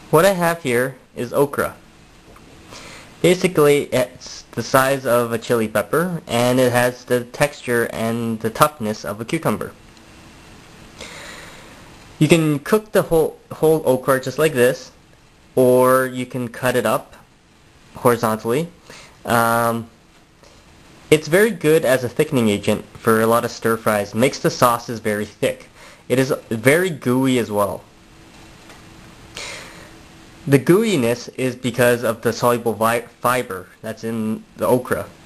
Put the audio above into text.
What I have here is okra. Basically, it's the size of a chili pepper, and it has the texture and the toughness of a cucumber. You can cook the whole okra just like this, or you can cut it up horizontally. It's very good as a thickening agent for a lot of stir fries. Makes the sauces very thick. It is very gooey as well. The gooeyiness is because of the soluble fiber that's in the okra.